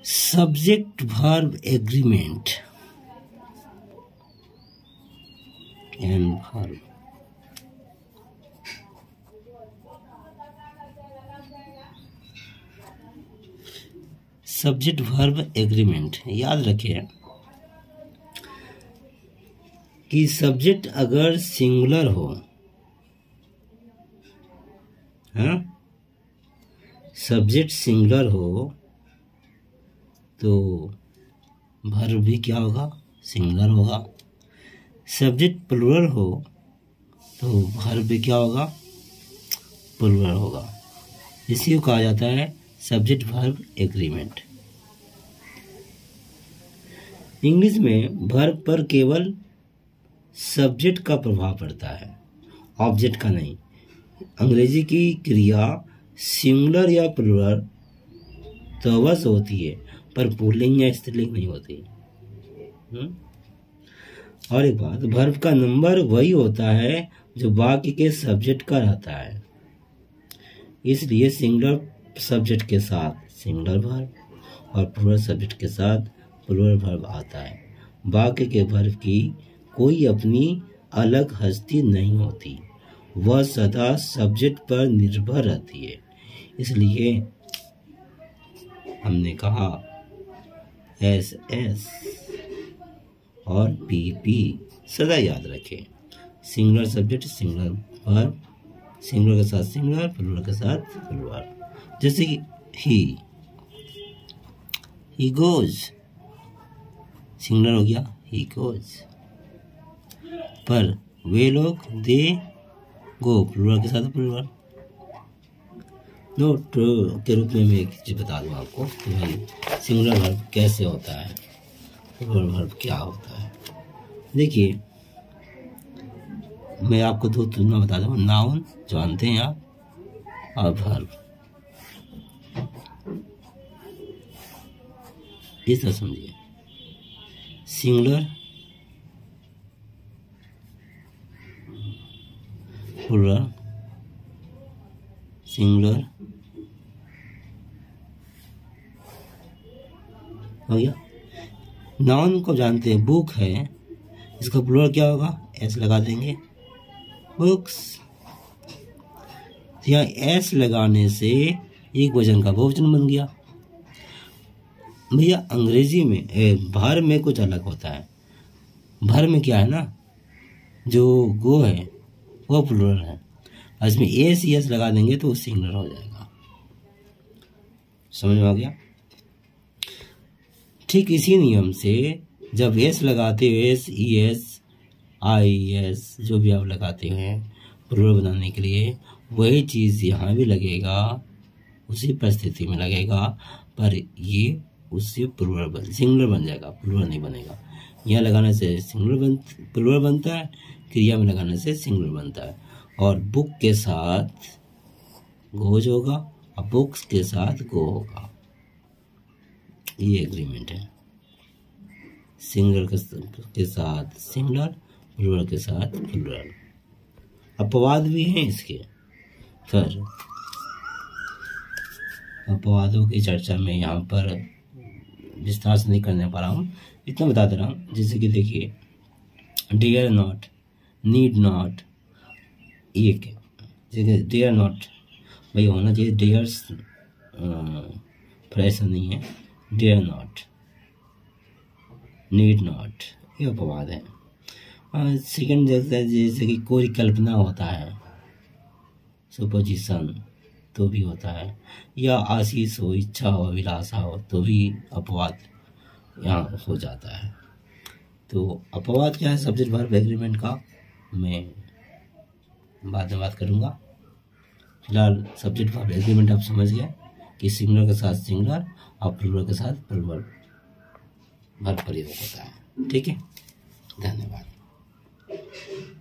Subject verb agreement and verb. Subject verb agreement, याद रखिए कि सब्जेक्ट अगर सिंगुलर हो, हाँ, सब्जेक्ट सिंगुलर हो तो वर्ब भी क्या होगा, सिंगुलर होगा। सब्जेक्ट प्लूरल हो तो वर्ब भी क्या होगा, प्लूरल होगा। इसी को कहा जाता है सब्जेक्ट वर्ब एग्रीमेंट। इंग्लिश में वर्ब पर केवल सब्जेक्ट का प्रभाव पड़ता है, ऑब्जेक्ट का नहीं। अंग्रेजी की क्रिया सिंगुलर या प्लूरल तो अवश्य होती है, पर पुल्लिंग या स्त्रीलिंग नहीं होती। और एक बात, वर्ब का नंबर वही होता है जो वाक्य के सब्जेक्ट का रहता है। इसलिए सिंगुलर सब्जेक्ट के साथ सिंगुलर वर्ब और प्लूरल सब्जेक्ट के साथ प्लूरल वर्ब आता है। वाक्य के वर्ब की कोई अपनी अलग हस्ती नहीं होती, वह सदा सब्जेक्ट पर निर्भर रहती है। इसलिए हमने कहा एस एस और पी पी सदा याद रखें। Singular subject singular verb, singular के साथ सिंगुलर, प्लूरल के साथ प्लूरल। जैसे कि ही गोज, सिंगुलर हो गया ही गोज, पर वे लोग दे गो, प्लूरल के साथ प्लूरल। नोट के रूप में मैं एक चीज बता दूं आपको कि भाई सिंगुलर वर्ब कैसे होता है, प्लूरल वर्ब क्या होता है। देखिए मैं आपको दो तुलना बता दूं, नाउन जानते हैं आप, और वर्ब। इस तरह समझिए, सिंगुलर प्लूरल, सिंगुलर हो गया। नाउन को जानते हैं, बुक है, इसका प्लूरल क्या होगा, एस लगा देंगे, बुक्स। यहाँ एस लगाने से एक वचन का बहुवचन बन गया। भैया अंग्रेजी में वर्ब में कुछ अलग होता है। वर्ब में क्या है ना, जो गो है वो प्लूरल है, और इसमें एस एस लगा देंगे तो वो सिंगुलर हो जाएगा। समझ में आ गया। ठीक इसी नियम से जब एस लगाते हो, S E S I S जो भी आप लगाते हैं प्लूरल बनाने के लिए, वही चीज़ यहाँ भी लगेगा, उसी परिस्थिति में लगेगा, पर ये उससे सिंगुलर बन जाएगा, प्लूरल नहीं बनेगा। यहाँ लगाने से प्लूरल बनता है, क्रिया में लगाने से सिंगुलर बनता है। और बुक के साथ गोज होगा और बुक्स के साथ गो होगा। ये एग्रीमेंट है, सिंगुलर के साथ सिंगुलर, प्लूरल के साथ प्लूरल। अपवाद भी हैं इसके, फिर अपवादों की चर्चा में यहाँ पर विस्तार से नहीं करने पा रहा हूँ, इतना बता दे रहा हूँ। जैसे कि देखिए डियर नॉट, नीड नॉट, एक जैसे डियर नॉट भाई होना चाहिए, डियर्स फ्रेश नहीं है, डियर नॉट, नीड नॉट, ये अपवाद है। सेकंड जैसे कि कोई कल्पना होता है, सुपोजिशन, तो भी होता है, या आशीष हो, इच्छा हो, अभिलाषा हो, तो भी अपवाद यहाँ हो जाता है। तो अपवाद क्या है सब्जेक्ट वर्ब एग्रीमेंट का, मैं बाद में बात करूँगा। फिलहाल सब्जेक्ट वर्ब एग्रीमेंट आप समझ गए कि सिंगुलर के साथ सिंगुलर और प्लूरल के साथ प्लूरल वर्ब प्रयोग होता है। ठीक है, धन्यवाद।